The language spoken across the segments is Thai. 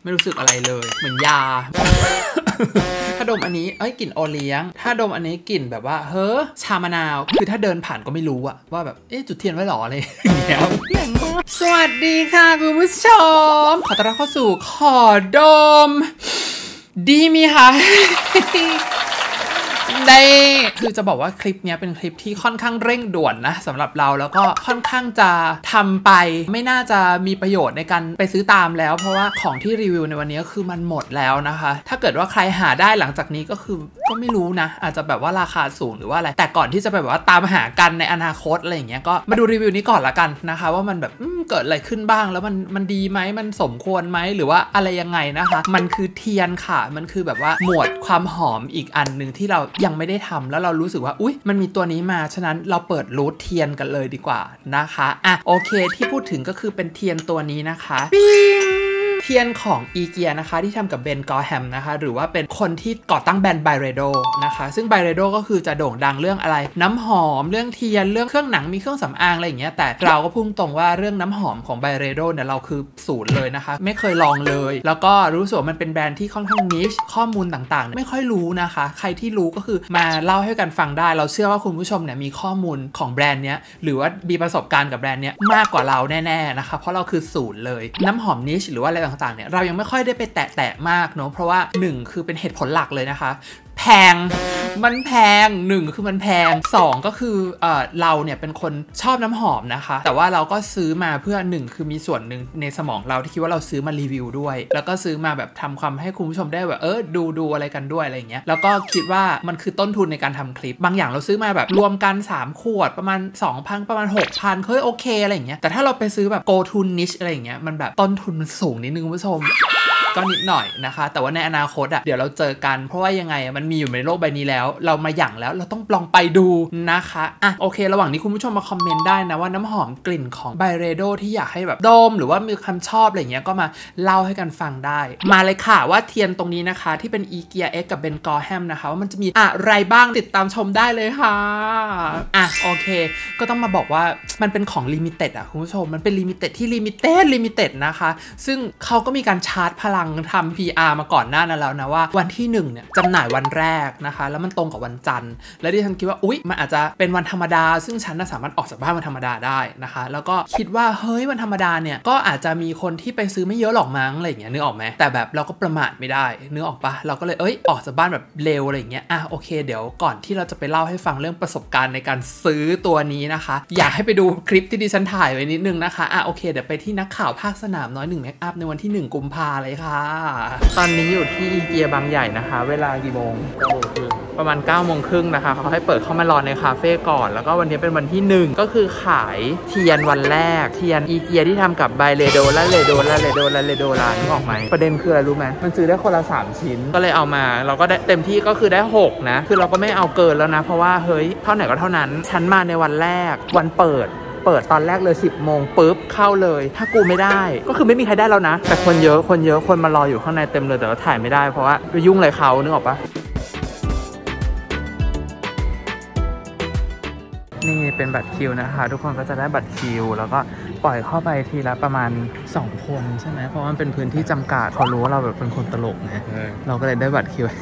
ไม่รู้สึกอะไรเลยเหมือนยา ถ้าดมอันนี้กลิ่นโอเลี้ยงถ้าดมอันนี้กลิ่นแบบว่าเฮ้อชามะนาวคือถ้าเดินผ่านก็ไม่รู้อะว่าแบบจุดเทียนไว้หรออะไรอย่างเงี้ยสวัสดีค่ะคุณผู้ชมขอต้อนรับเข้าสู่ขอดมดีมีค่ะ ได้คือจะบอกว่าคลิปนี้เป็นคลิปที่ค่อนข้างเร่งด่วนนะสำหรับเราแล้วก็ค่อนข้างจะทำไปไม่น่าจะมีประโยชน์ในการไปซื้อตามแล้วเพราะว่าของที่รีวิวในวันนี้คือมันหมดแล้วนะคะถ้าเกิดว่าใครหาได้หลังจากนี้ก็คือก็ไม่รู้นะอาจจะแบบว่าราคาสูงหรือว่าอะไรแต่ก่อนที่จะแบบว่าตามหากันในอนาคตอะไรอย่างเงี้ยก็มาดูรีวิวนี้ก่อนละกันนะคะว่ามันแบบเกิดอะไรขึ้นบ้างแล้วมันดีไหมมันสมควรไหมหรือว่าอะไรยังไงนะคะมันคือเทียนค่ะมันคือแบบว่าหมวดความหอมอีกอันนึงที่เรายังไม่ได้ทำแล้วเรารู้สึกว่าอุ๊ยมันมีตัวนี้มาฉะนั้นเราเปิดรูทเทียนกันเลยดีกว่านะคะโอเคที่พูดถึงก็คือเป็นเทียนตัวนี้นะคะเทียนของอีเกียนะคะที่ทำกับเบนกอร์แฮมนะคะหรือว่าเป็นคนที่ก่อตั้งแบรนด์ไบเรโดนะคะซึ่งไบเรโดก็คือจะโด่งดังเรื่องอะไรน้ำหอมเรื่องเทียนเรื่องเครื่องหนังมีเครื่องสำอางอะไรอย่างเงี้ยแต่เราก็พุ่งตรงว่าเรื่องน้ำหอมของไบเรโดเนี่ยเราคือศูนย์เลยนะคะไม่เคยลองเลยแล้วก็รู้สึกว่ามันเป็นแบรนด์ที่ค่อนข้างนิชข้อมูลต่างๆไม่ค่อยรู้นะคะใครที่รู้ก็คือมาเล่าให้กันฟังได้เราเชื่อว่าคุณผู้ชมเนี่ยมีข้อมูลของแบรนด์เนี้ยหรือว่ามีประสบการณ์กับแบรนด์เนี้ยมากกว่าเราแน่ๆนะคะเพราะเราคือศูนย์เลยน้ำหอมนิชหรือว่าอะไรต่างๆเนี่ยเรายังไม่ค่อยได้ไปแตะมากเนาะเพราะว่า1คือเป็นเหตุผลหลักเลยนะคะแพงมันแพง1คือมันแพง2ก็คือเราเนี่ยเป็นคนชอบน้ำหอมนะคะแต่ว่าเราก็ซื้อมาเพื่อ1คือมีส่วนหนึ่งในสมองเราที่คิดว่าเราซื้อมารีวิวด้วยแล้วก็ซื้อมาแบบทำความให้คุณผู้ชมได้แบบดูอะไรกันด้วยอะไรอย่างเงี้ยแล้วก็คิดว่ามันคือต้นทุนในการทำคลิปบางอย่างเราซื้อมาแบบรวมกัน3ขวดประมาณ 2,000 ประมาณ 6,000 เฮ้ยโอเคอะไรอย่างเงี้ยแต่ถ้าเราไปซื้อแบบ go to niche อะไรอย่างเงี้ยมันแบบต้นทุนมันสูงนิดนึงคุณผู้ชมก็นิดหน่อยนะคะแต่ว่าในอนาคตเดี๋ยวเราเจอกันเพราะว่ายังไงมันมีอยู่ในโลกใบนี้แล้วเรามาหยั่งแล้วเราต้องลองไปดูนะคะโอเคระหว่างนี้คุณผู้ชมมาคอมเมนต์ได้นะว่าน้ำหอมกลิ่นของไบเรโดที่อยากให้แบบดมหรือว่ามีคำชอบอะไรเงี้ยก็มาเล่าให้กันฟังได้มาเลยค่ะว่าเทียนตรงนี้นะคะที่เป็นอีเกีย X กับเบนกอร์แฮมนะคะว่ามันจะมีอะไรบ้างติดตามชมได้เลยค่ะโอเคก็ต้องมาบอกว่ามันเป็นของลิมิเต็ดคุณผู้ชมมันเป็นลิมิเต็ดที่ลิมิเต็ดนะคะซึ่งเขาก็มีการชาร์จพลังทำ PR มาก่อนหน้านั้นแล้วนะว่าวันที่1เนี่ยจำหน่ายวันแรกนะคะแล้วมันตรงกับวันจันทร์และดิฉันคิดว่าอุ๊ยมันอาจจะเป็นวันธรรมดาซึ่งฉันสามารถออกจากบ้านวันธรรมดาได้นะคะแล้วก็คิดว่าเฮ้ยวันธรรมดาเนี่ยก็อาจจะมีคนที่ไปซื้อไม่เยอะหรอกมั้งอะไรอย่างเงี้ยนึกออกไหมแต่แบบเราก็ประมาทไม่ได้นึกออกปะเราก็เลยออกจากบ้านแบบเร็วอะไรอย่างเงี้ยโอเคเดี๋ยวก่อนที่เราจะไปเล่าให้ฟังเรื่องประสบการณ์ในการซื้อตัวนี้นะคะอยากให้ไปดูคลิปที่ดิฉันถ่ายไว้นิดนึงนะคะโอเคเดี๋ยวไปที่นักข่าวภาคสนามน้อย1 เมคอัพในวันที่1 กุมภาพันธ์เลยค่ะตอนนี้อยู่ที่อีเกียบางใหญ่นะคะเวลากี่โมงประมาณ9 โมงครึ่งนะคะเขาให้เปิดเข้ามารอในคาเฟ่ก่อนแล้วก็วันนี้เป็นวันที่1ก็คือขายเทียนวันแรกเทียนอีเกียที่ทำกับไบเรโดและเรโดร้านนึกออกไหมประเด็นคืออะไรรู้ไหมมันซื้อได้คนละ3 ชิ้นก็เลยเอามาเราก็ได้เต็มที่ก็คือได้6นะคือเราก็ไม่เอาเกินแล้วนะเพราะว่าเฮ้ยเท่าไหร่ก็เท่านั้นฉันมาในวันแรกวันเปิดตอนแรกเลย10 โมงปุ๊บเข้าเลยถ้ากูไม่ได้ก็คือไม่มีใครได้แล้วนะแต่คนเยอะคนมารออยู่ข้างในเต็มเลยแต่ว่าถ่ายไม่ได้เพราะว่าไปยุ่งอะไรเขานึกออกปะนี่เป็นบัตรคิวนะคะทุกคนก็จะได้บัตรคิวแล้วก็ปล่อยเข้าไปทีละประมาณ2 คนใช่ไหมเพราะมันเป็นพื้นที่จำกัดเขารู้ว่าเราแบบเป็นคนตลกไงเราก็เลยได้บัตรคิว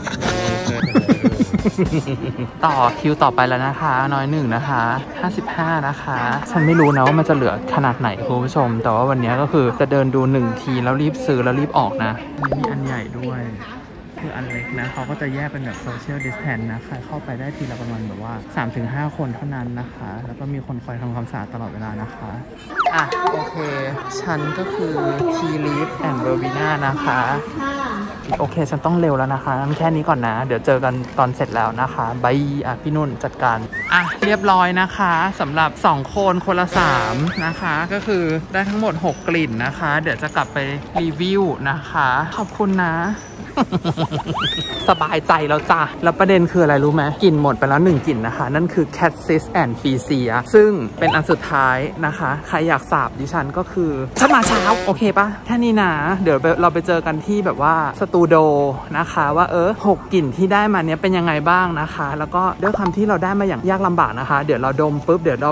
ต่อคิวต่อไปแล้วนะคะน้อย1นะคะ55นะคะฉันไม่รู้นะว่ามันจะเหลือขนาดไหนคุณผู้ชมแต่ว่าวันนี้ก็คือจะเดินดู1 ทีแล้วรีบซื้อแล้วรีบออกนะมีอันใหญ่ด้วยคืออันเล็กนะเขาก็จะแยกเป็นแบบ social distance นะใครเข้าไปได้ทีละประมาณแบบว่า 3-5 คนเท่านั้นนะคะแล้วก็มีคนคอยทำความสะอาดตลอดเวลานะคะโอเคฉันก็คือ Tea Leaf and Verbena นะคะโอเคฉันต้องเร็วแล้วนะคะงั้นแค่นี้ก่อนนะเดี๋ยวเจอกันตอนเสร็จแล้วนะคะบายพี่นุ่นจัดการเรียบร้อยนะคะสำหรับ2 คนละ3นะคะก็คือได้ทั้งหมด6 กลิ่นนะคะเดี๋ยวจะกลับไปรีวิวนะคะขอบคุณนะ สบายใจแล้วจ้ะแล้วประเด็นคืออะไรรู้ไหมกลิ่นหมดไปแล้ว1 กลิ่นนะคะนั่นคือ Cassis and Freesia ซึ่งเป็นอันสุดท้ายนะคะใครอยากสาบดิฉันก็คือฉันมาเช้าโอเคปะแค่นี้นะเดี๋ยวเราไปเจอกันที่แบบว่าสตูดิโอนะคะว่า6 กลิ่นที่ได้มาเนี้ยเป็นยังไงบ้างนะคะแล้วก็ด้วยความที่เราได้มาอย่างยากลำบากนะคะเดี๋ยวเราดมปุ๊บเดี๋ยวเราจะ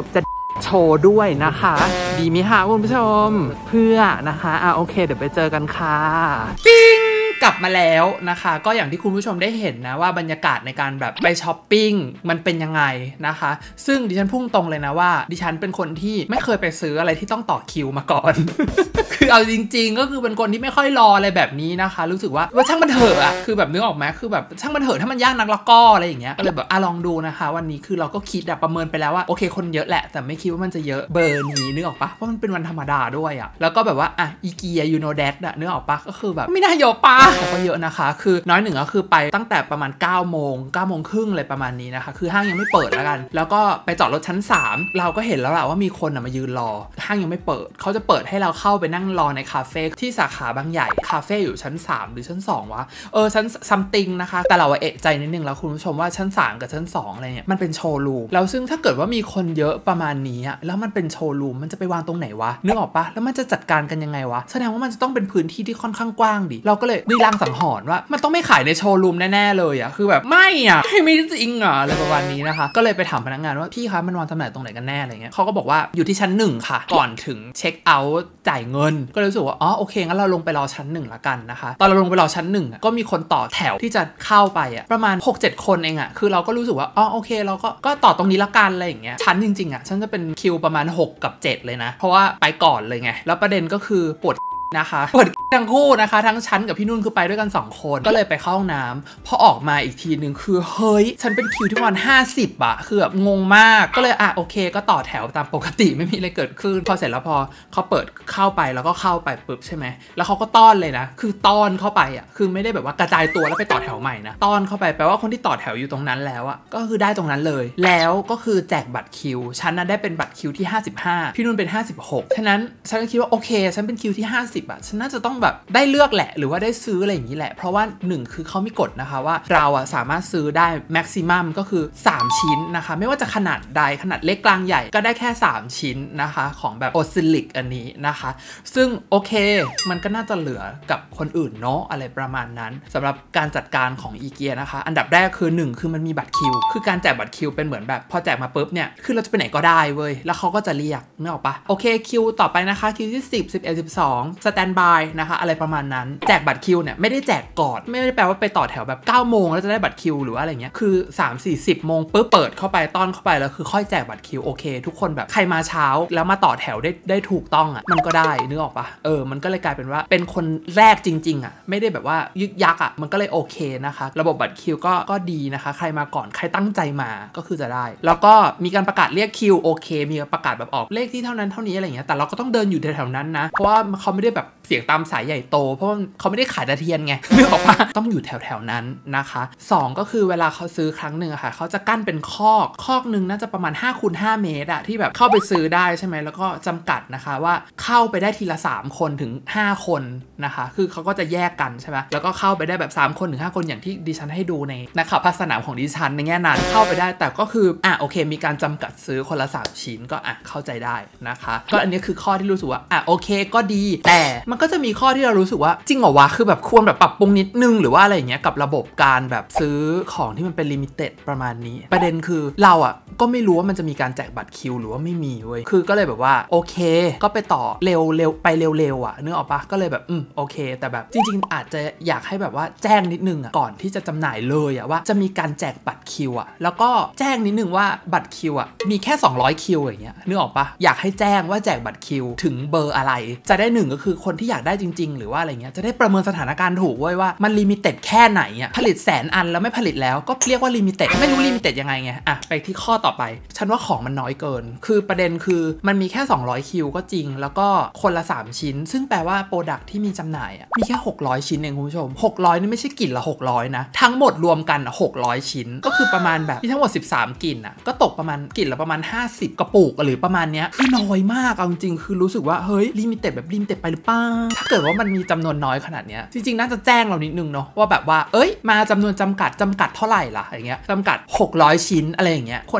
โชว์ด้วยนะคะดีไหมคะคุณผู้ชมเพื่อนะคะโอเคเดี๋ยวไปเจอกันค่ะปิ้งกลับมาแล้วนะคะก็อย่างที่คุณผู้ชมได้เห็นนะว่าบรรยากาศในการแบบไปช้อปปิ้งมันเป็นยังไงนะคะซึ่งดิฉันพุ่งตรงเลยนะว่าดิฉันเป็นคนที่ไม่เคยไปซื้ออะไรที่ต้องต่อคิวมาก่อน คือเอาจริงๆก็คือเป็นคนที่ไม่ค่อยรออะไรแบบนี้นะคะรู้สึกว่าช่างมันเถอะอะคือแบบนึกออกไหมคือแบบช่างมันเถอะถ้ามันยากนักแล้วก็อะไรอย่างเงี้ยก็เลยแบบลองดูนะคะวันนี้คือเราก็คิดประเมินไปแล้วว่าโอเคคนเยอะแหละแต่ไม่คิดว่ามันจะเยอะเบอร์นี้นึกออกปะเพราะมันเป็นวันธรรมดาด้วยอะแล้วก็แบบว่าอีเกียยูโนเดดนึกออกปะก็คือแบบไม่น่าเยอะปะก็เยอะนะคะคือน้อยหนึ่งก็คือไปตั้งแต่ประมาณ9 โมงครึ่งเลยประมาณนี้นะคะคือห้างยังไม่เปิดแล้วกันแล้วก็ไปจอดรถชั้น3เราก็เห็นแล้วแหละว่ามีคนมายืนรอห้างยังไม่เปิดเขาจะเปิดให้เราเข้าไปนั่งรอในคาเฟ่ที่สาขาบางใหญ่คาเฟ่อยู่ชั้น3หรือชั้น2วะชั้นซัมติงนะคะแต่เราเอะใจนิดนึงแล้วคุณผู้ชมว่าชั้น3กับชั้น2อะไรเนี่ยมันเป็นโชว์รูมแล้วซึ่งถ้าเกิดว่ามีคนเยอะประมาณนี้แล้วมันเป็นโชว์รูมมันจะไปวางตรงไหนวะนึกออกปะแล้วมันจะจัดการกันยังไงวะแสดงว่ามันจะต้องเป็นพื้นที่ที่ค่อนข้างกว้างดิเราก็เลยมีรางสังหรณ์ว่ามันต้องไม่ขายในโชว์รูมแน่ๆเลยคือแบบไม่จริงอะไรประมาณนี้นะคะก็เลยไปถามพนักงานว่าพี่คะมันวางตำแหน่งตรงไหนกันแน่อะไรเงี้ยเขาก็บอกว่าอยู่ที่ชั้น1ค่ะก่อนถึงเช็คเอาท์จ่ายเงินก็เลยรู้สึกว่าโอเคงั้นเราลงไปรอชั้น1ละกันนะคะตอนเราลงไปรอชั้น1ก็มีคนต่อแถวที่จะเข้าไปประมาณ 6-7 คนเองคือเราก็รู้สึกว่าโอเคเราก็ต่อตรงนี้ละกันอะไรอย่างเงี้ยชั้นจริงๆฉันจะเป็นคิวประมาณ6 กับ 7เลยนะเพราะว่าไปก่อนเลยไงแล้วประเด็นก็คือปวดนะคะเปิดทั้งคู่นะคะทั้งชั้นกับพี่นุ่นคือไปด้วยกัน2 คนก็เลยไปเข้าห้องน้ำพอออกมาอีกทีนึงคือเฮ้ยฉันเป็นคิวที่ประมาณ50คือแบบงงมากก็เลยโอเคก็ต่อแถวตามปกติไม่มีอะไรเกิดขึ้นพอเสร็จแล้วพอเขาเปิดเข้าไปแล้วก็เข้าไปปุ๊บใช่ไหมแล้วเขาก็ต้อนเลยนะคือต้อนเข้าไปคือไม่ได้แบบว่ากระจายตัวแล้วไปต่อแถวใหม่นะต้อนเข้าไปแปลว่าคนที่ต่อแถวอยู่ตรงนั้นแล้วก็คือได้ตรงนั้นเลยแล้วก็คือแจกบัตรคิวฉันได้เป็นบัตรคิวที่55พี่นุ่นเป็น56ฉะนั้นฉันก็คิดว่าโอเคฉันเป็นคิวที่50ฉันน่าจะต้องแบบได้เลือกแหละหรือว่าได้ซื้ออะไรอย่างนี้แหละเพราะว่า1คือเขามีกฎนะคะว่าเราสามารถซื้อได้แม็กซิมัมก็คือ3ชิ้นนะคะไม่ว่าจะขนาดใดขนาดเล็กกลางใหญ่ก็ได้แค่3ชิ้นนะคะของแบบโอซิลิกอันนี้นะคะซึ่งโอเคมันก็น่าจะเหลือกับคนอื่นเนาะอะไรประมาณนั้นสำหรับการจัดการของอีเกียนะคะอันดับแรกคือ1คือมันมีบัตรคิวคือการแจกบัตรคิวเป็นเหมือนแบบพอแจกมาปุ๊บเนี่ยคือเราจะไปไหนก็ได้เว้ยแล้วเขาก็จะเรียกนึกออกปะโอเคคิวต่อไปนะคะคิวที่10 11 12สแตนบายนะคะอะไรประมาณนั้นแจกบัตรคิวเนี่ยไม่ได้แจกก่อนไม่ได้แปลว่าไปต่อแถวแบบ9 โมงแล้วจะได้บัตรคิวหรือว่าอะไรเงี้ยคือ3-4-10 โมงปุ๊บเปิดเข้าไปต้อนเข้าไปแล้วคือค่อยแจกบัตรคิวโอเคทุกคนแบบใครมาเช้าแล้วมาต่อแถวได้ถูกต้องมันก็ได้นึกออกปะมันก็เลยกลายเป็นว่าเป็นคนแรกจริงๆไม่ได้แบบว่ายึกยักมันก็เลยโอเคนะคะระบบบัตรคิวก็ดีนะคะใครมาก่อนใครตั้งใจมาก็คือจะได้แล้วก็มีการประกาศเรียกคิวโอเคมีประกาศแบบออกเลขที่เท่านั้นเท่านี้อะไรเงี้ยแต่เราก็ต้องเดินอยู่แถวๆนั้นนะเพราะว่าเขาไม่ได้แบบเสียงตามสายใหญ่โตเพราะเขาไม่ได้ขายตะเทียนไงนึกออกปะต้องอยู่แถวๆนั้นนะคะ2ก็คือเวลาเขาซื้อครั้งหนึ่งค่ะเขาจะกั้นเป็นคอกหนึ่งน่าจะประมาณ5x5 เมตรที่แบบเข้าไปซื้อได้ใช่ไหมแล้วก็จำกัดนะคะว่าเข้าไปได้ทีละ3 คนถึง5 คนนะคะคือเขาก็จะแยกกันใช่ไหมแล้วก็เข้าไปได้แบบ3 คนถึง5 คนอย่างที่ดิฉันให้ดูในนะคะภาคสนามของดิฉันในแง่นั้นเข้าไปได้แต่ก็คือโอเคมีการจำกัดซื้อคนละ3 ชิ้นก็เข้าใจได้นะคะก็อันนี้คือข้อที่รู้สึกว่าโอเคก็ดีแต่มันก็จะมีข้อที่เรารู้สึกว่าจริงเหรอวะคือแบบควรแบบปรับปรุงนิดนึงหรือว่าอะไรอย่างเงี้ยกับระบบการแบบซื้อของที่มันเป็นลิมิเต็ดประมาณนี้ประเด็นคือเราก็ไม่รู้ว่ามันจะมีการแจกบัตรคิวหรือว่าไม่มีเว้ยคือก็เลยแบบว่าโอเคก็ไปต่อเร็วไปเร็วนึกออกปะก็เลยแบบโอเคแต่แบบจริงๆอาจจะอยากให้แบบว่าแจ้งนิดนึงก่อนที่จะจำหน่ายเลยว่าจะมีการแจกบัตรคิวแล้วก็แจ้งนิดนึงว่าบัตรคิวมีแค่200คิวอย่างเงี้ยนึกออกปะอยากให้แจ้งว่าแจกบัตรคิวถึงเบอร์อะไรจะได้1ก็คือคนที่อยากได้จริงๆหรือว่าอะไรเงี้ยจะได้ประเมินสถานการณ์ถูกเว้ยว่ามันลิมิเต็ดแค่ไหนผลิต100,000 อันแล้วไม่ผลิตแล้วก็เรียกว่าลิมิเต็ดไม่รู้ลิมิเต็ดยังไงไงไปที่ข้อต่อไปฉันว่าของมันน้อยเกินคือประเด็นคือมันมีแค่200คิวก็จริงแล้วก็คนละ3 ชิ้นซึ่งแปลว่าโปรดักที่มีจำหน่ายมีแค่600 ชิ้นเองคุณผู้ชม600นี่ไม่ใช่กลิ่นละ600นะทั้งหมดรวมกัน600 ชิ้นก็คือประมาณแบบที่ทั้งหมด13 กลิ่นก็ตกประมาณกลิ่นละประมาณ50 กระปุกหรือประมาณเนี้ยคือน้อยมากเอาจริงคือรู้สึกว่าเฮ้ยลิมิเต็ดแบบลิมิเต็ดไปหรือเปล่าถ้าเกิดว่ามันมีจำนวนน้อยขนาดเนี้ยจริงๆน่าจะแจ้งเรานิดนึงเนาะว่าแบบว่ามาจำนวนจำกัดเท่าไหร่ล่ะอย่างเงี้ยจำกัด600 ชิ้นอะไรอย่างเงี้ยคนที่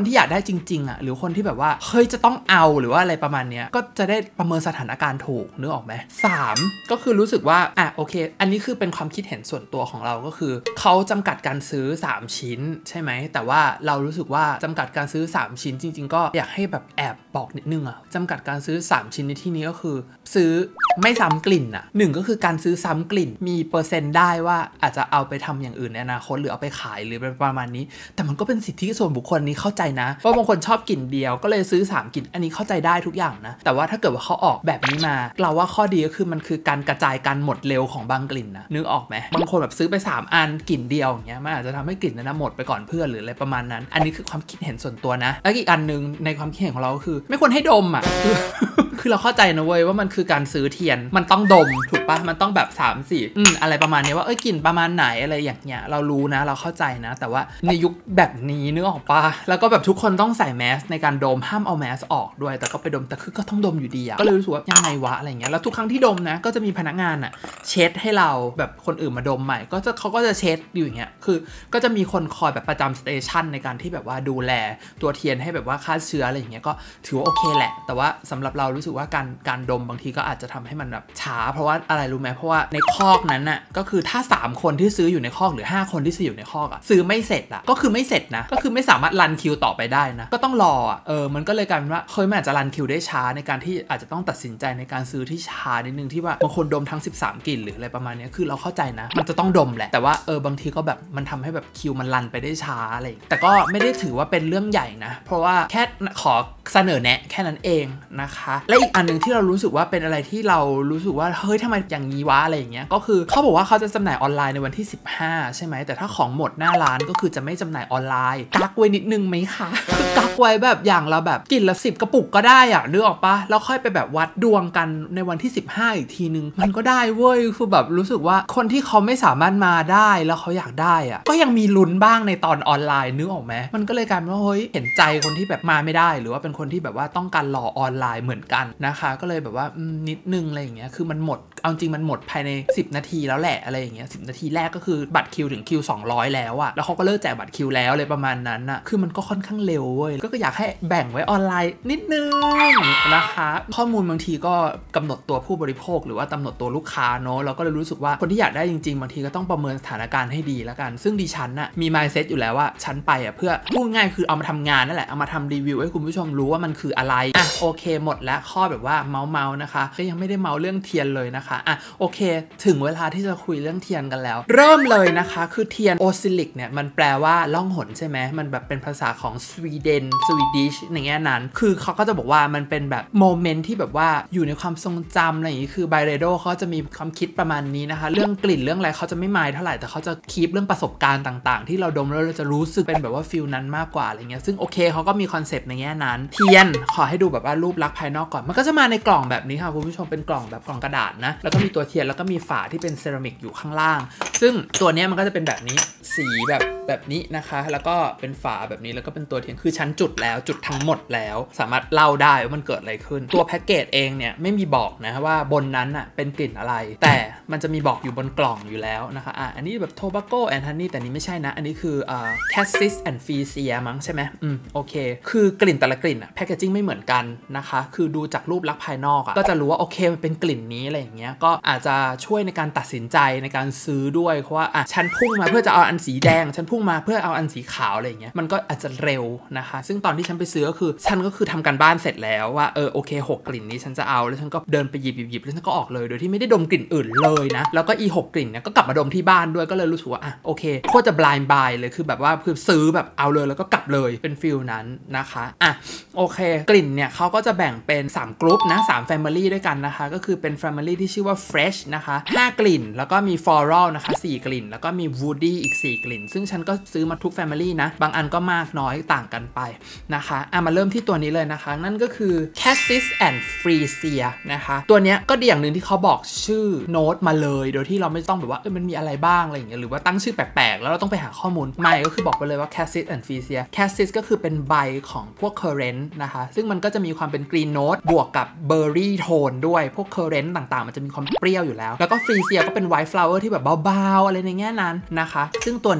ที่อยากได้จริงๆอ่ะหรือคนที่แบบว่าเฮ้ยจะต้องเอาหรือว่าอะไรประมาณเนี้ยก็จะได้ประเมินสถานการณ์ถูกนึกออกไหม3ก็คือรู้สึกว่าโอเคอันนี้คือเป็นความคิดเห็นส่วนตัวของเราก็คือเขาจำกัดการซื้อ3ชิ้นใช่ไหมแต่ว่าเรารู้สึกว่าจำกัดการซื้อ3ชิ้นจริงๆก็อยากให้แบบแอบบอกนิดนึงอ่ะจำกัดการซื้อ3ชิ้นในที่นี้ก็คือซื้อไม่ซ้ำกลิ่นอ่ะ1ก็คือการซื้อซ้ำกลิ่นมีเปอร์เซ็นต์ได้ว่าอาจจะเอาไปทำอย่างอื่นในอนาคตหรือเอาไปขายหรือประมาณนี้แต่มันก็เป็นสิทธิส่วนบุคคลนี้เข้าใจนะว่าบางคนชอบกลิ่นเดียวก็เลยซื้อ3กลิ่นอันนี้เข้าใจได้ทุกอย่างนะแต่ว่าถ้าเกิดว่าเขาออกแบบนี้มาเราว่าข้อดีก็คือมันคือการกระจายการหมดเร็วของบางกลิ่นนะนึกออกไหมบางคนแบบซื้อไป3อันกลิ่นเดียวอย่างเงี้ยมันอาจจะทำให้กลิ่นนั้นหมดไปก่อนเพื่อนหรืออะไรประมาณนั้นอันนี้คือความคิดเห็นส่วนตัวนะแล้วอีกอันนึงในความคิดเห็นของเราคือไม่ควรให้ดมอ่ะคือเราเข้าใจนะเว้ยว่ามันคือการซื้อเทียนมันต้องดมถูกปะมันต้องแบบ3-4อะไรประมาณนี้ว่ากลิ่นประมาณไหนอะไรอย่างเงี้ยเรารู้นะเราเข้าใจนะแต่ว่าในยุคแบบนี้นึกออกปะแล้วก็แบบทุกคนต้องใส่แมสในการดมห้ามเอาแมสออกด้วยแต่ก็ไปดมแต่คือก็ต้องดมอยู่ดีอะก็เลยรู้สึกว่ายังไงวะอะไรเงี้ยแล้วทุกครั้งที่ดมนะก็จะมีพนักงานอะเช็ดให้เราแบบคนอื่นมาดมใหม่เขาก็จะเช็ดอยู่อย่างเงี้ยคือก็จะมีคนคอยแบบประจำสเตชันในการที่แบบว่าดูแลตัวเทียนให้แบบว่าฆ่าเชื้ออะไรอย่างเงี้ยก็ถือว่าโอเคแหละแต่ว่าสำหรับเรารู้สึกว่าการดมบางทีก็อาจจะทำให้มันแบบช้าเพราะว่าอะไรรู้ไหมเพราะว่าในคอกนั้นน่ะก็คือถ้า3คนที่ซื้ออยู่ในคอกหรือ5คนที่ซื้ออยู่ในคอกอะซื้อไม่เสร็จอะก็คือไม่เสร็จนะก็คือไม่สามารถรันคิวต่อไปได้นะก็ต้องรอมันก็เลยกลายเป็นว่าเฮ้ยมันอาจจะรันคิวได้ช้าในการที่อาจจะต้องตัดสินใจในการซื้อที่ช้านิดนึงที่ว่าบางคนดมทั้ง13กลิ่นหรืออะไรประมาณนี้คือเราเข้าใจนะมันจะต้องดมแหละแต่ว่าบางทีก็แบบมันทำให้แบบคิวมันรันไปได้ช้าอะไรแต่ก็ไม่ได้ถือว่าเป็นเรื่องใหญ่นะเพราะว่าแค่ขอเสนอแนะแค่นั้นเองนะคะและอีกอันนึงที่เรารู้สึกว่าเป็นอะไรที่เรารู้สึกว่าเฮ้ยทำไมอย่างนี้วะอะไรอย่างเงี้ยก็คือเขาบอกว่าเขาจะจำหน่ายออนไลน์ในวันที่15ใช่ไหมแต่ถ้าของหมดหน้าร้านก็คือจะไม่จำหน่ายออนไลน์กักไว้นิดนึงไหมคะคือกักไว้แบบอย่างละแบบกลิ่นละ10กระปุกก็ได้อะนึกออกปะแล้วค่อยไปแบบวัดดวงกันในวันที่15อีกทีนึงมันก็ได้เว้ยคือแบบรู้สึกว่าคนที่เขาไม่สามารถมาได้แล้วเขาอยากได้อะก็ยังมีลุ้นบ้างในตอนออนไลน์นึกออกไหมมันก็เลยกลายเป็นว่าเฮ้ยเห็นใจคนที่แบบมาไม่ได้หรือว่าเป็นคนที่แบบว่าต้องการรอออนไลน์เหมือนกันนะคะก็เลยแบบว่านิดนึงอะไรอย่างเงี้ยคือมันหมดเอาจริงมันหมดภายใน10นาทีแล้วแหละอะไรอย่างเงี้ย10นาทีแรกก็คือบัตรคิวถึงคิว200แล้วอะแล้วเขาก็เลิกแจกบัตรคิวแล้วเลยประมาณนั้นอะคือมันก็ค่อนข้างเร็วเว้ยก็อยากให้แบ่งไว้ออนไลน์นิดนึงนะคะข้อมูลบางทีก็กำหนดตัวผู้บริโภคหรือว่ากำหนดตัวลูกค้าเนาะเราก็เลยรู้สึกว่าคนที่อยากได้จริงๆบางทีก็ต้องประเมินสถานการณ์ให้ดีแล้วกันซึ่งดิฉันน่ะมี mindset อยู่แล้วว่าฉันไปเพื่อพูดง่ายคือเอามาทำงานนั่นแหละเอามาทำรีวิวให้คุณผู้ชมรู้ว่ามันคืออะไรโอเคหมดแล้วข้อแบบว่าเมานะคะก็ยังไม่ได้เมาเรื่องเทียนเลยนะคะโอเคถึงเวลาที่จะคุยเรื่องเทียนกันแล้วเริ่มเลยนะคะคือเทียนโอซิลิกเนี่ยมันแปลว่าล่องหนใช่ไหมมันแบบเป็นภาษาของสวีเดนสวีดิชในแง่นั้นคือเขาก็จะบอกว่ามันเป็นแบบโมเมนต์ที่แบบว่าอยู่ในความทรงจำอะไรอย่างนี้คือไบเรโดเขาจะมีความคิดประมาณนี้นะคะเรื่องกลิ่นเรื่องอะไรเขาจะไม่มายเท่าไหร่แต่เขาจะคีปเรื่องประสบการณ์ต่างๆที่เราดมแล้วเราจะรู้สึกเป็นแบบว่าฟิลนั้นมากกว่าอะไรเงี้ยซึ่งโอเคเขาก็มีคอนเซปต์ในแง่นั้นเทียนขอให้ดูแบบว่ารูปลักษณ์ภายนอกก่อนมันก็จะมาในกล่องแบบนี้ค่ะคุณผู้ชมเป็นกล่องแบบกล่องกระดาษนะแล้วก็มีตัวเทียนแล้วก็มีฝาที่เป็นเซรามิกอยู่ข้างล่างซึ่งตัวนี้มันก็จะเป็นแบบนี้สีแบบนี้นะคะแล้วก็เป็นฝาแบบนี้แล้วก็เป็นตัวเทียนคือชั้นจุดแล้วจุดทั้งหมดแล้วสามารถเล่าได้ว่ามันเกิดอะไรขึ้นตัวแพ็กเกจเองเนี่ยไม่มีบอกนะว่าบนนั้นอ่ะเป็นกลิ่นอะไรแต่มันจะมีบอกอยู่บนกล่องอยู่แล้วนะคะอันนี้แบบโทบาโกแอนด์ฮันนี่แต่นี้ไม่ใช่นะอันนี้คือCassis and Freesia มั้งใช่ไหมโอเคคือกลิ่นแต่ละกลิ่นแพ็กเกจจิ้งไม่เหมือนกันนะคะคือดูจากรูปลักษณ์ภายนอกก็จะรู้ว่าโอเคมันเป็นกลิ่นนี้อะไรอย่างเงี้ยก็อาจจะช่วยในการตัดสินใจในการซื้อด้วยเพราะว่าฉันพุ่งมาเพื่อจะเอาอันสีแดงฉันพุ่งมาเพื่อเอาอันสีขาวอะไรอย่างเงี้ยมันก็อาจจะเร็วนะคะซึ่งตอนที่ฉันไปซื้อก็คือฉันก็คือทำการบ้านเสร็จแล้วว่าโอเค6กลิ่นนี้ฉันจะเอาแล้วฉันก็เดินไปหยิบแล้วฉันก็ออกเลยโดยที่ไม่ได้ดมกลิ่นอื่นเลยนะแล้วก็6กลิ่นเนี่ยก็กลับมาดมที่บ้านด้วยก็เลยรู้สึกว่าโอเคโคตรจะ blind buy เลยคือแบบว่าคือซื้อแบบเอาเลยแล้วก็กลับเลยเป็นฟิลนั้นนะคะโอเคกลิ่นเนี่ยเขาก็จะแบ่งเป็น3กลุ่มนะ3 family ด้วยกันนะคะก็คือเป็น family ที่ชื่อว่า fresh นะคะ5กลิ่นแล้วก็มี floral นะคะ4กลิ่นแล้วก็มี woody อีก4กลิ่นซึ่งฉันก็ซื้อมาทุก family นะบางอันก็มากน้อยต่างกันไปนะคะมาเริ่มที่ตัวนี้เลยนะคะนั่นก็คือ Cassis and Freesia นะคะตัวเนี้ยก็ดีอย่างนึงที่เขาบอกชื่อโน้ตมาเลยโดยที่เราไม่ต้องแบบว่ามันมีอะไรบ้างอะไรอย่างเงี้ยหรือว่าตั้งชื่อแปลกๆแล้วเราต้องไปหาข้อมูลไม่ก็คือบอกไปเลยว่า Cassis and Freesia Cassis ก็คือเป็นใบของพวก currant นะคะซึ่งมันก็จะมีความเป็น green note บวกกับ berry tone ด้วยพวก currant ต่างๆมันจะมีความเปรี้ยวอยู่แล้วแล้วก็ Freesia ก็เป็น white flower ที่แบบเบาๆอะไรในแง่นั้นนะคะซึ่งตัวเนี้ยก็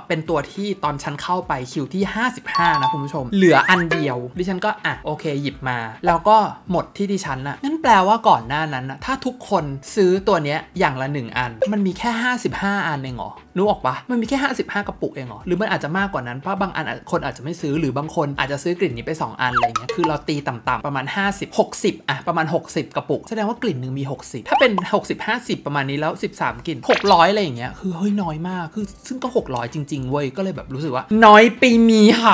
เป็นตัวที่ตอนฉันเข้าไปคิวที่55นะคุณผู้ชมเหลืออันเดียวดิฉันก็โอเคหยิบมาแล้วก็หมดที่ดิฉันน่ะงั้นแปลว่าก่อนหน้านั้นนะถ้าทุกคนซื้อตัวเนี้ยอย่างละ1อันมันมีแค่55อันเองเหรอนึกออกปะมันมีแค่55กระปุกเองเหรอหรือมันอาจจะมากกว่านั้นเพราะบางอันคนอาจจะไม่ซื้อหรือบางคนอาจจะซื้อกลิ่นนี้ไป2อันอะไรเงี้ยคือเราตีต่ำๆประมาณ50 60ประมาณ60กระปุกแสดงว่ากลิ่นนึงมี60ถ้าเป็น60 50ประมาณนี้แล้ว13กลิ่น600อะไรอย่างเงี้ยคือเฮ้ยน้อยมากคือซึ่งก็600จริงๆเว้ยก็เลยแบบรู้สึกว่าน้อยไปมีค่ะ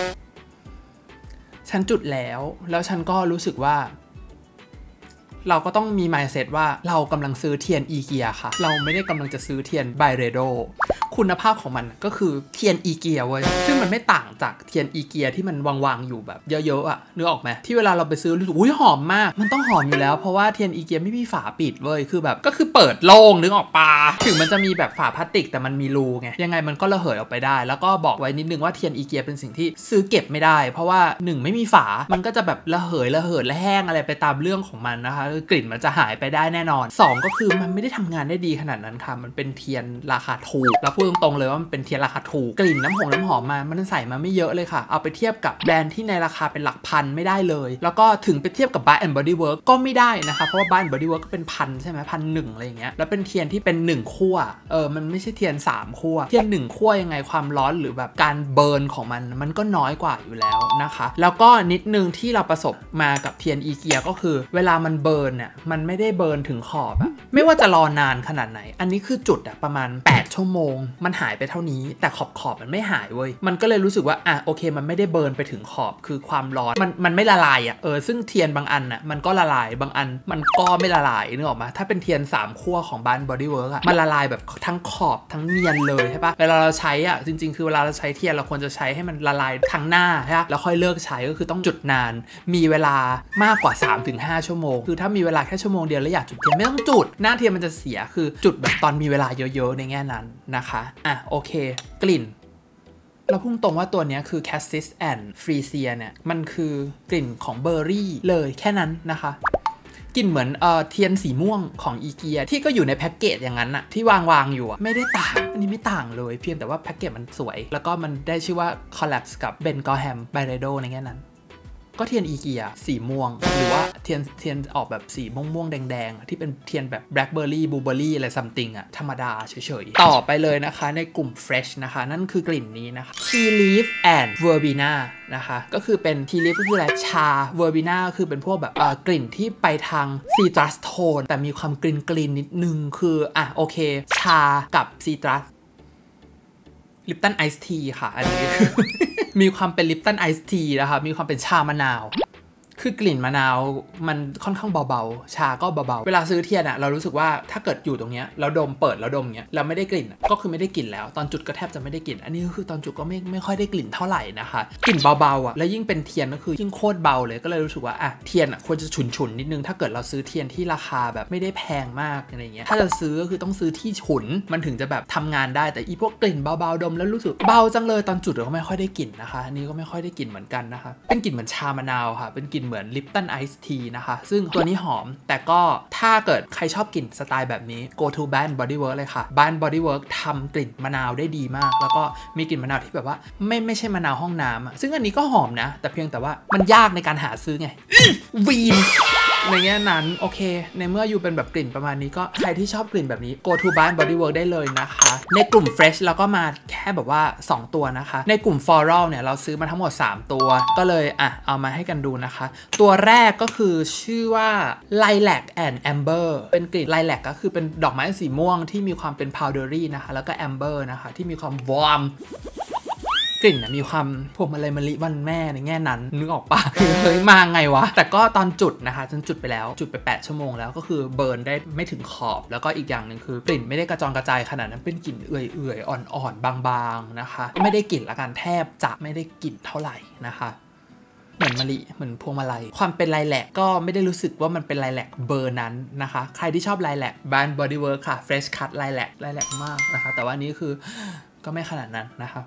ฉันจุดแล้วฉันก็รู้สึกว่าเราก็ต้องมี mindset ว่าเรากำลังซื้อเทียนอีเกียค่ะเราไม่ได้กำลังจะซื้อเทียนไบเรโดคุณภาพของมันก็คือเทียนอีเกียเว้ยซึ่งมันไม่ต่างจากเทียนอีเกียที่มันวางๆอยู่แบบเยอะๆนึกออกไหมที่เวลาเราไปซื้อรู้สึกอุ้ยหอมมากมันต้องหอมอยู่แล้วเพราะว่าเทียนอีเกียไม่มีฝาปิดเว้ยคือแบบก็คือเปิดโล่งนึกออกปะถึงมันจะมีแบบฝาพลาสติกแต่มันมีรูไงยังไงมันก็ระเหยออกไปได้แล้วก็บอกไว้นิดนึงว่าเทียนอีเกียเป็นสิ่งที่ซื้อเก็บไม่ได้เพราะว่า1ไม่มีฝามันก็จะแบบระเหยและแห้งอะไรไปตามเรื่องของมันนะคะกลิ่นมันจะหายไปได้แน่นอน2ก็คือมันไม่ได้ทำงานได้ดีขนาดนั้นค่ะมันเป็นเทียนราคาถูกแล้วพูดตรงๆเลยว่ามันเป็นเทียนราคาถูกกลิ่นน้ำหอมมันใส่มาไม่เยอะเลยค่ะเอาไปเทียบกับแบรนด์ที่ในราคาเป็นหลักพันไม่ได้เลยแล้วก็ถึงไปเทียบกับ Bath and Body Works ก็ไม่ได้นะคะเพราะว่า Bath and Body Works ก็เป็นพันใช่ไหม1,100อะไรอย่างเงี้ยแล้วเป็นเทียนที่เป็น1ขั้วมันไม่ใช่เทียน3ขั้วเทียน1ขั้วยังไงความร้อนหรือแบบการเบิร์นของมันก็น้อยกว่าอยู่แล้วนะคะแล้วก็นิดนึงที่เราประสบมากับเทียนอีเกียก็คือเวลามันเบิร์นเนี่ยมันไม่ได้เบิร์นถึงขอบไม่ว่าจะรอนานขนาดไหนอันนี้คือจุดประมาณ8ชั่วโมงมันหายไปเท่านี้แต่ขอบมันไม่หายเว้ยมันก็เลยรู้สึกว่าโอเคมันไม่ได้เบิร์นไปถึงขอบคือความร้อนมันไม่ละลายซึ่งเทียนบางอันมันก็ละลายบางอันมันก็ไม่ละลายนึกออกมาถ้าเป็นเทียน3ขั้วของBath and Body Worksมันละลายแบบทั้งขอบทั้งเนียนเลยใช่ปะเวลาเราใช้จริงๆคือเวลาเราใช้เทียนเราควรจะใช้ให้มันละลายทั้งหน้าใช่ปะแล้วค่อยเลิกใช้ก็คือต้องจุดนานมีเวลามากกว่า 3-5 ชั่วโมงคือถ้ามีเวลาแค่ชั่วโมงเดียวแล้วอยากจุดเทียนไม่ต้องจุดหน้าเทียนมันจะเสียคือจุดแบบตอนมีเวลาเยอะๆในแง่นั้นนะคะโอเคกลิ่นเราพุ่งตรงว่าตัวนี้คือ Cassis and Freesia เนี่ยมันคือกลิ่นของเบอร์รี่เลยแค่นั้นนะคะกลิ่นเหมือนเทียนสีม่วงของอีเกียที่ก็อยู่ในแพ็กเกจอย่างนั้นที่วางอยู่ไม่ได้ต่างอันนี้ไม่ต่างเลยเพียงแต่ว่าแพ็กเกจมันสวยแล้วก็มันได้ชื่อว่า Collapse กับ Ben Gorham Byredo ในแง่นั้นก็เทียนอีเกียสีม่วงหรือว่าเทียนออกแบบสีม่วงแดงๆที่เป็นเทียนแบบแบล็คเบอร์รี่บลูเบอร์รี่อะไรซัมติงธรรมดาเฉยๆต่อไปเลยนะคะในกลุ่ม Fresh นะคะนั่นคือกลิ่นนี้นะคะ Tea Leaf and Verbena นะคะก็คือเป็น Tea Leaf ก็คืออะไรชา Verbena ก็คือเป็นพวกแบบกลิ่นที่ไปทาง Citrus Tone แต่มีความกลิ่นนิดนึงคือโอเคชากับ Citrus Lipton Ice Tea ค่ะอันนี้ มีความเป็น Lipton Ice Tea นะคะมีความเป็นชามะนาวคือกลิ่นมะนาวมันค่อนข้างเบาๆชาก็เบาๆเวลาซื้อเทียนเรารู้สึกว่าถ้าเกิดอยู่ตรงเนี้ยแล้วเปิดแล้วดมเนี้ยเราไม่ได้กลิ่นก็คือไม่ได้กลิ่นแล้วตอนจุดก็แทบจะไม่ได้กลิ่นอันนี้ก็คือตอนจุดก็ไม่ค่อยได้กลิ่นเท่าไหร่นะคะกลิ่นเบาๆแล้วยิ่งเป็นเทียนก็คือยิ่งโคตรเบาเลยก็เลยรู้สึกว่าเทียนควรจะฉุนๆนิดนึงถ้าเกิดเราซื้อเทียนที่ราคาแบบไม่ได้แพงมากอะไรเงี้ยถ้าจะซื้อก็คือต้องซื้อที่ฉุนมันถึงจะแบบทำงานได้แต่อีพวกกลิ่นเบาๆดมแล้วรู้สึกเบาจังเลยตอนจุดก็ไม่ค่อยได้กลิ่นนะคะอันนี้ก็ไม่ค่อยได้กลิ่นเหมือนกันนะคะเป็นกลิ่นเหมือนชามะนาวค่ะเป็นกลิ่นเหมือน Lipton Ice Tea นะคะซึ่งตัวนี้หอมแต่ก็ถ้าเกิดใครชอบกลิ่นสไตล์แบบนี้ go to Bath and Body Works เลยค่ะ Bath and Body Works ทำกลิ่นมะนาวได้ดีมากแล้วก็มีกลิ่นมะนาวที่แบบว่าไม่ใช่มะนาวห้องน้ำซึ่งอันนี้ก็หอมนะแต่เพียงแต่ว่ามันยากในการหาซื้อไงวีนในแง่นั้นโอเคในเมื่ออยู่เป็นแบบกลิ่นประมาณนี้ก็ใครที่ชอบกลิ่นแบบนี้ go to Bath and Body Works ได้เลยนะคะในกลุ่ม Fresh เราก็มาแค่แบบว่า2ตัวนะคะในกลุ่ม Floral เนี่ยเราซื้อมาทั้งหมด3ตัวก็เลยเอามาให้กันดูนะคะตัวแรกก็คือชื่อว่า Lilac and Amber เป็นกลิ่น Lilac ก็คือเป็นดอกไม้สีม่วงที่มีความเป็น powdery นะคะแล้วก็ Amber นะคะที่มีความ warmกลิ่นมีความพวงมาลัยมะลิวันแม่ในแง่นั้นนึกออกปะเฮ้ยมาไงวะแต่ก็ตอนจุดนะคะฉันจุดไปแล้วจุดไป8ชั่วโมงแล้วก็คือเบิร์นได้ไม่ถึงขอบแล้วก็อีกอย่างหนึ่งคือกลิ่นไม่ได้กระจองกระจายขนาดนั้นเป็นกลิ่นเอื่อยๆอ่อนๆบางๆนะคะไม่ได้กลิ่นละกันแทบจะไม่ได้กลิ่นเท่าไหร่นะคะเหมือนมะลิเหมือนพวงมาลัยความเป็นไลแลกก็ไม่ได้รู้สึกว่ามันเป็นไลแลกเบอร์นั้นนะคะใครที่ชอบไลแลกBath and Body Worksค่ะ Fresh Cut ไลแลกมากนะคะแต่ว่านี้คือก็ไม่ขนาดนั้นนะคะ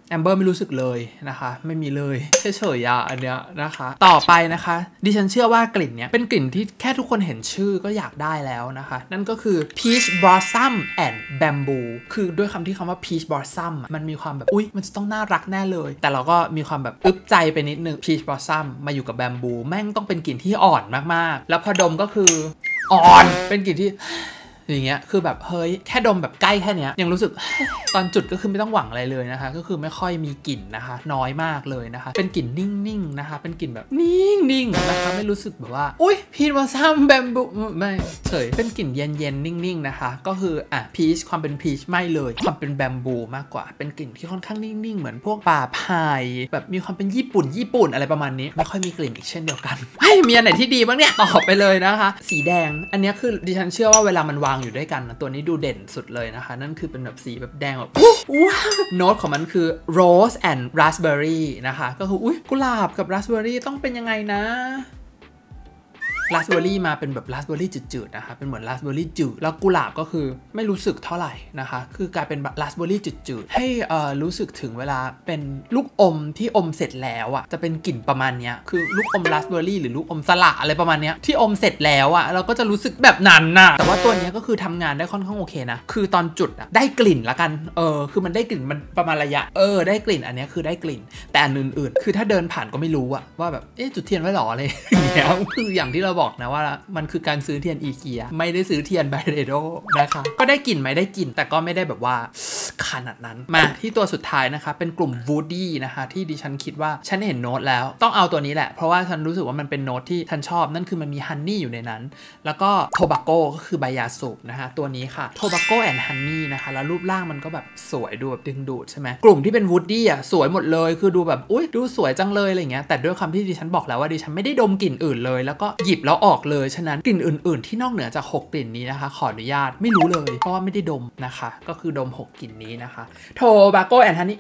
แอมเบอร์ไม่รู้สึกเลยนะคะไม่มีเลยเฉยๆอันเนี้ยนะคะต่อไปนะคะดิฉันเชื่อว่ากลิ่นเนี้ยเป็นกลิ่นที่แค่ทุกคนเห็นชื่อก็อยากได้แล้วนะคะนั่นก็คือ Peach Blossom and Bamboo คือด้วยคำที่คำว่า Peach Blossom มันมีความแบบอุ๊ยมันจะต้องน่ารักแน่เลยแต่เราก็มีความแบบอึบใจไปนิดนึง Peach Blossom มาอยู่กับ Bamboo แม่งต้องเป็นกลิ่นที่อ่อนมากๆแล้วพอดมก็คืออ่อนเป็นกลิ่นที่อย่างเงี้ยคือแบบเฮ้ยแค่ดมแบบใกล้แค่เนี้ยยังรู้สึก ตอนจุดก็คือไม่ต้องหวังอะไรเลยนะคะก็คือไม่ค่อยมีกลิ่นนะคะน้อยมากเลยนะคะเป็นกลิ่นนิ่งๆนะคะเป็นกลิ่นแบบนิ่งๆนะคะไม่รู้สึกแบบว่าอุ๊ยพีชวอซัมแบมบูไม่เฉยเป็นกลิ่นเย็นๆนิ่งๆนะคะก็คือพีชความเป็นพีชไม่เลยความเป็นแบมบูมากกว่าเป็นกลิ่นที่ค่อนข้างนิ่งๆเหมือนพวกป่าไผ่แบบมีความเป็นญี่ปุ่นอะไรประมาณนี้ไม่ค่อยมีกลิ่นอีกเช่นเดียวกันมีอันไหนที่ดีบ้างเนี่ยตอบไปเลยนะคะสีแดงอันนี้คือดิฉันเชื่อว่าเวลามันวางอยู่ด้วยกันนะตัวนี้ดูเด่นสุดเลยนะคะนั่นคือเป็นแบบสีแบบแดงแบบว้าวโน้ตของมันคือ rose and raspberry นะคะก็คืออุ๊ยกุหลาบกับ raspberry ต้องเป็นยังไงนะราสเบอร์รี่มาเป็นแบบราสเบอร์รี่จืดๆนะคะเป็นเหมือนราสเบอร์รี่จืดแล้วกุหลาบก็คือไม่รู้สึกเท่าไหร่นะคะคือกลายเป็นราสเบอร์รี่จืดๆให้รู้สึกถึงเวลาเป็นลูกอมที่อมเสร็จแล้วอ่ะจะเป็นกลิ่นประมาณเนี้ยคือลูกอมราสเบอร์รี่หรือลูกอมสละอะไรประมาณเนี้ยที่อมเสร็จแล้วอ่ะเราก็จะรู้สึกแบบนั้นน่ะแต่ว่าตัวนี้ก็คือทำงานได้ค่อนข้างโอเคนะคือตอนจุดอ่ะได้กลิ่นละกันคือมันได้กลิ่นมันประมาณระยะได้กลิ่นอันนี้คือได้กลิ่นแต่อันอื่นๆคือถ้าเดินผ่านก็ไม่รู้อ่ะว่าแบบจุดเทียนไว้หรออะไรอย่างเงี้ยคืออย่างที่เราบอกนะว่ามันคือการซื้อเทียนอีเกียไม่ได้ซื้อเทียนไบเรโดนะคะก็ได้กลิ่นไหมได้กลิ่นแต่ก็ไม่ได้แบบว่าขนาดนั้นมาที่ตัวสุดท้ายนะคะเป็นกลุ่มวูดดี้นะคะที่ดิฉันคิดว่าฉันเห็นโน้ตแล้วต้องเอาตัวนี้แหละเพราะว่าฉันรู้สึกว่ามันเป็นโน้ตที่ฉันชอบนั่นคือมันมีฮันนี่อยู่ในนั้นแล้วก็โทบาโก้ก็คือใบยาสูบนะคะตัวนี้ค่ะโทบาโก้แอนด์ฮันนี่นะคะแล้วรูปร่างมันก็แบบสวยดูแบบดึงดูดใช่ไหมกลุ่มที่เป็นวูดดี้สวยหมดเลยคือดูแบบอุ๊ยดูสวยจังเลยอะไรเงี้ยแต่ด้วยคำที่ดิฉันบอกแล้วว่าดิฉันไม่ได้ดมกลิ่นอื่นเลยแล้วก็หยิบแล้วออกเลยฉะนั้นกลิ่นอื่นๆที่นอกเหนือจาก6กลิ่นนี้นะคะขออนุญาตไม่รู้เลยเพราะว่าไม่ได้ดมนะคะก็คือดม6กลิ่นนี้นะคะโทบาโก้แอนด์ฮันนี่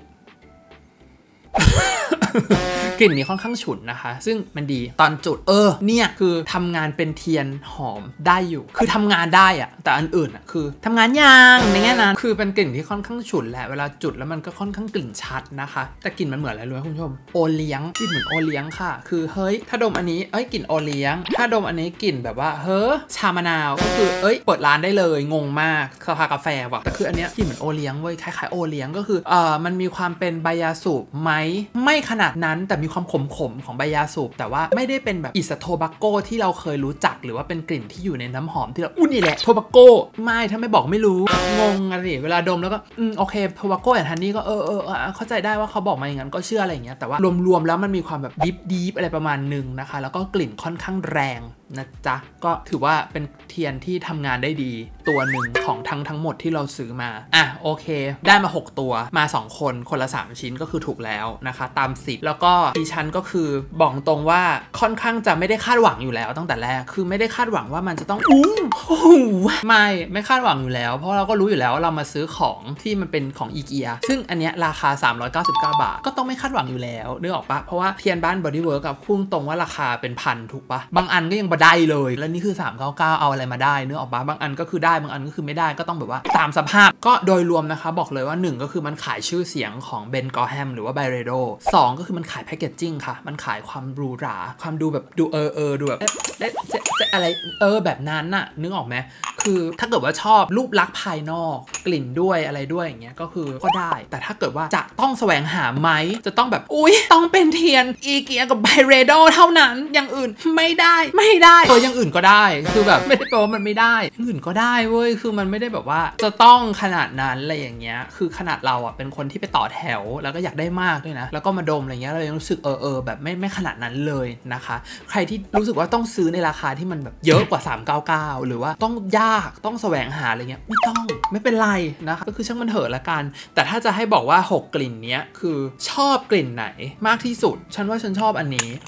กลิ่นนี้ค่อนข้างฉุนนะคะซึ่งมันดีตอนจุดเนี่ยคือทำงานเป็นเทียนหอมได้อยู่คือทำงานได้อะแต่อันอื่นอะคือทำงานยังในแง่นั้นคือเป็นกลิ่นที่ค่อนข้างฉุนแหละเวลาจุดแล้วมันก็ค่อนข้างกลิ่นชัดนะคะแต่กลิ่นมันเหมือนอะไรรู้ไหมคุณผู้ชมโอเลี้ยงกลิ่นเหมือนโอเลี้ยงค่ะคือเฮ้ยถ้าดมอันนี้กลิ่นโอเลี้ยงถ้าดมอันนี้กลิ่นแบบว่าชามะนาวก็คือเปิดร้านได้เลยงงมากสภากาแฟว่ะแต่คืออันเนี้ยกลิ่นเหมือนโอเลี้ยงเว้ยคล้ายๆโอเลี้ยงก็คือมันมีความเป็นใบยาสูบไหมไม่ขนาดนั้นแต่มีความขมของใบยาสูบแต่ว่าไม่ได้เป็นแบบอิสโทบาโก้ที่เราเคยรู้จักหรือว่าเป็นกลิ่นที่อยู่ในน้ำหอมที่เรานี่แหละโทบาโก้ไม่ถ้าไม่บอกไม่รู้งงอะไรเวลาดมแล้วก็โอเคโทบาโก้แอนด์ฮันนี่ก็เข้าใจได้ว่าเขาบอกมาอย่างนั้นก็เชื่ออะไรอย่างเงี้ยแต่ว่ารวมๆแล้วมันมีความแบบดีฟอะไรประมาณนึงนะคะแล้วก็กลิ่นค่อนข้างแรงนะจ๊ะก็ถือว่าเป็นเทียนที่ทำงานได้ดีตัวหนึ่งของทั้งหมดที่เราซื้อมาโอเคได้มา6ตัวมา2คนละ3ชิ้นก็คือถูกแล้วนะคะตามสิทธิ์แล้วก็ดิฉันก็คือบอกตรงว่าค่อนข้างจะไม่ได้คาดหวังอยู่แล้วตั้งแต่แรกคือไม่ได้คาดหวังว่ามันจะต้องไม่คาดหวังอยู่แล้วเพราะเราก็รู้อยู่แล้วว่าเรามาซื้อของที่มันเป็นของอีเกียซึ่งอันเนี้ยราคา399 บาทก็ต้องไม่คาดหวังอยู่แล้วนึกออกปะเพราะว่าเทียนบ้าน Body Work กับพุ่งตรงว่าราคาเป็นพันถูกปะบางอันก็ยังได้เลยแล้วนี่คือ399เอาอะไรมาได้เนื้อออกปะบางอันก็คือได้บางอันก็คือไม่ได้ก็ต้องแบบว่าตามสภาพก็โดยรวมนะคะบอกเลยว่า1ก็คือมันขายชื่อเสียงของเบนกอแฮมหรือว่าไบเรโด2ก็คือมันขายแพคเกจจิ้งค่ะมันขายความหรูหราความดูแบบดูดูแบบอะไรแบบนั้นน่ะนึกออกไหมคือถ้าเกิดว่าชอบรูปลักษณ์ภายนอกกลิ่นด้วยอะไรด้วยอย่างเงี้ยก็คือก็ได้แต่ถ้าเกิดว่าจะต้องแสวงหาไหมจะต้องแบบต้องเป็นเทียนอีเกียกับไบเรโดเท่านั้นอย่างอื่นไม่ได้อย่างอื่นก็ได้คือแบบไม่ได้แปลว่ามันไม่ได้อย่างอื่นก็ได้เว้ยคือมันไม่ได้แบบว่าจะต้องขนาดนั้นอะไรอย่างเงี้ยคือขนาดเราเป็นคนที่ไปต่อแถวแล้วก็อยากได้มากด้วยนะแล้วก็มาดมอะไรเงี้ยเรายังรู้สึกแบบไม่ขนาดนั้นเลยนะคะใครที่รู้สึกว่าต้องซื้อในราคาที่มันแบบเยอะกว่า399หรือว่าต้องยากต้องแสวงหาอะไรเงี้ยไม่เป็นไรนะคะก็คือช่างมันเถอะละกันแต่ถ้าจะให้บอกว่า6กลิ่นเนี้ยคือชอบกลิ่นไหนมากที่สุดฉันว่าฉันชอบอันนี้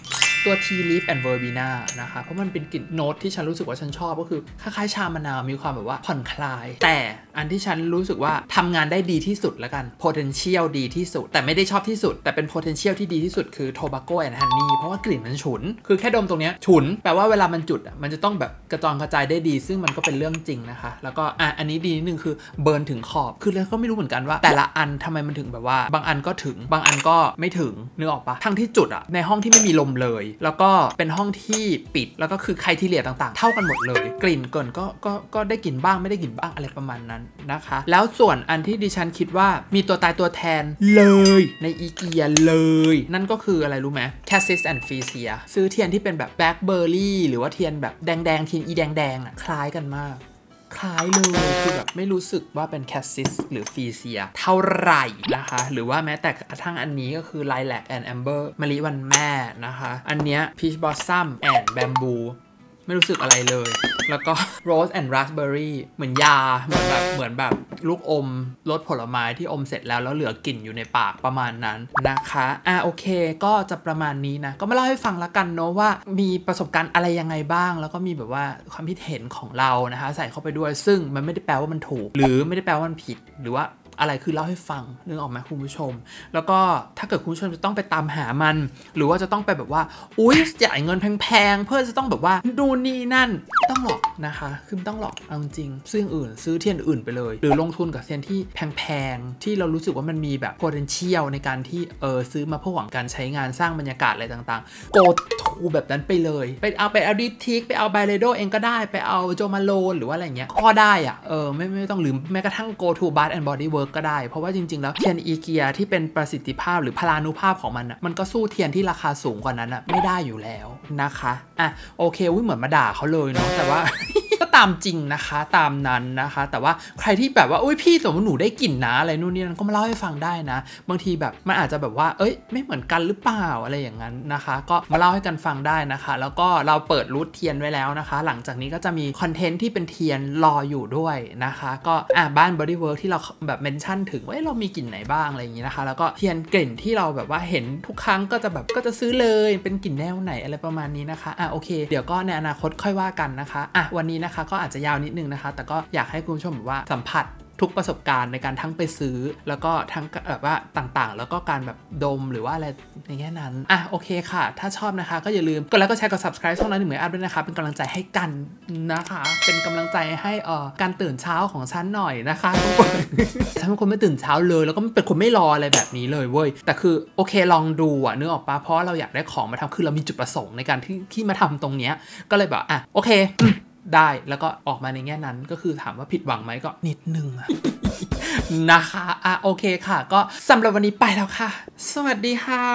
ตัว Tea Leaf and Verbena นะคะเพราะมันเป็นกลิ่นโน้ตที่ฉันรู้สึกว่าฉันชอบก็คือคล้ายๆชามะนาวมีความแบบว่าผ่อนคลายแต่อันที่ฉันรู้สึกว่าทำงานได้ดีที่สุดแล้วกัน potential ดีที่สุดแต่ไม่ได้ชอบที่สุดแต่เป็น potential ที่ดีที่สุดคือ Tobacco and Honey เพราะว่ากลิ่นมันฉุนคือแค่ดมตรงนี้ฉุนแปลว่าเวลามันจุดมันจะต้องแบบกระจองกระจายได้ดีซึ่งมันก็เป็นเรื่องจริงนะคะแล้วก็อันนี้ดีนิดนึงคือเบิร์นถึงขอบคือเราก็ไม่รู้เหมือนกันว่าแต่ละอันทำไมมันถึงแบบว่าบางอันก็ถึงบางอันก็ไม่ถึงนึกออกปะทั้งที่จุดในห้องที่ไม่มีลมเลยแล้วก็เป็นห้องที่ปิดแล้วก็คือไครทีเรียต่างๆเท่ากันหมดเลยกลิ่นเกินก็ได้กลิ่นบ้างไม่ได้กลิ่นบ้างอะไรประมาณนั้นนะคะแล้วส่วนอันที่ดิฉันคิดว่ามีตัวตายตัวแทนเลยในอีเกียเลยนั่นก็คืออะไรรู้ไหม Cassis and Freesia ซื้อเทียนที่เป็นแบบแบล็คเบอร์รี่หรือว่าเทียนแบบแดงเทียนอีแดงคล้ายกันมากคล้ายเลยคือแบบไม่รู้สึกว่าเป็น Cassis หรือ Freesia เท่าไหร่นะคะหรือว่าแม้แต่กระทั่งอันนี้ก็คือ Lilac and Amber มะลิวันแม่นะคะอันเนี้ย Peach Blossom and Bamboo ไม่รู้สึกอะไรเลยแล้วก็ Rose and Raspberry เหมือนยาเหมือนแบบลูกอมรสผลไม้ที่อมเสร็จแล้วเหลือกลิ่นอยู่ในปากประมาณนั้นนะคะโอเคก็จะประมาณนี้นะก็มาเล่าให้ฟังละกันเนาะว่ามีประสบการณ์อะไรยังไงบ้างแล้วก็มีแบบว่าความคิดเห็นของเรานะคะใส่เข้าไปด้วยซึ่งมันไม่ได้แปลว่ามันถูกหรือไม่ได้แปลว่ามันผิดหรือว่าอะไรคือเล่าให้ฟังนึกออกไหมคุณผู้ชมแล้วก็ถ้าเกิดคุณผู้ชมจะต้องไปตามหามันหรือว่าจะต้องไปแบบว่าอุ๊ยจ่ายเงินแพงๆเพื่อจะต้องแบบว่าดูนี่นั่นต้องหรอกนะคะคือต้องหรอกเอาจริงซื้ออื่นซื้อเทียนอื่นไปเลยหรือลงทุนกับเทียนที่แพงๆที่เรารู้สึกว่ามันมีแบบ potential ในการที่ซื้อมาเพื่อหวังการใช้งานสร้างบรรยากาศอะไรต่างๆ go to แบบนั้นไปเลยไปเอาดิทิกไปเอาไบเลโดเองก็ได้ไปเอาโจมาโลนหรือว่าอะไรเงี้ยก็ได้อะไม่ต้องหรือแม้กระทั่ง go to Bath and Body Works ก็ได้เพราะว่าจริงๆแล้วเทียนอีเกียที่เป็นประสิทธิภาพหรือพลานุภาพของมันมันก็สู้เทียนที่ราคาสูงกว่านั้นไม่ได้อยู่แล้วนะคะโอเคเหมือนมาด่าเขาเลยเนาะแต่ว่า ก็ตามจริงนะคะตามนั้นนะคะแต่ว่าใครที่แบบว่าอุ้ยพี่แต่ว่าหนูได้กลิ่นนะอะไรนู่นนี่นั่นก็มาเล่าให้ฟังได้นะบางทีแบบมันอาจจะแบบว่าไม่เหมือนกันหรือเปล่าอะไรอย่างนั้นนะคะก็มาเล่าให้กันฟังได้นะคะแล้วก็เราเปิดรูทเทียนไว้แล้วนะคะหลังจากนี้ก็จะมีคอนเทนต์ที่เป็นเทียนรออยู่ด้วยนะคะก็บ้าน Body Works ที่เราแบบเมนชั่นถึงว่าเรามีกลิ่นไหนบ้างอะไรอย่างนี้นะคะแล้วก็เทียนกลิ่นที่เราแบบว่าเห็นทุกครั้งก็จะซื้อเลยเป็นกลิ่นแนวไหนอะไรประมาณนี้นะคะโอเคเดี๋ยวก็ในอนาคตค่อยว่ากันนะคะวันนี้นะคะก็อาจจะยาวนิดนึงนะคะแต่ก็อยากให้คุณผู้ชมแบบว่าสัมผัสทุกประสบการณ์ในการทั้งไปซื้อแล้วก็ทั้งแบบว่าต่างๆแล้วก็การแบบดมหรือว่าอะไรในแง่นั้นโอเคค่ะถ้าชอบนะคะก็อย่าลืมกดไลค์กดแชร์กด subscribe ช่องนั้นหนึ่งเหมือนอัพด้วยนะคะเป็นกำลังใจให้กันนะคะเป็นกำลังใจให้การตื่นเช้าของฉันหน่อยนะคะทุกคนฉันเป็นคนไม่ตื่นเช้าเลยแล้วก็เป็นคนไม่รออะไรแบบนี้เลยเว้ยแต่คือโอเคลองดูนึกออกปะเพราะเราอยากได้ของมาทำคือเรามีจุดประสงค์ในการที่มาทำตรงเนี้ยก็เลยแบบโอเคได้แล้วก็ออกมาในแง่นั้นก็คือถามว่าผิดหวังไหมก็นิดนึงนะคะโอเคค่ะก็สำหรับวันนี้ไปแล้วค่ะสวัสดีค่ะ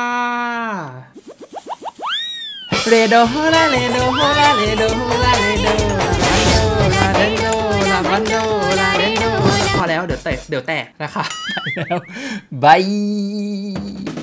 เรโดโฮลาเรโดโฮลาเรโดโฮลาเรโดลาเรโดลาบันโดลาเรโดพอแล้วเดี๋ยวแตกนะคะไปแล้วบาย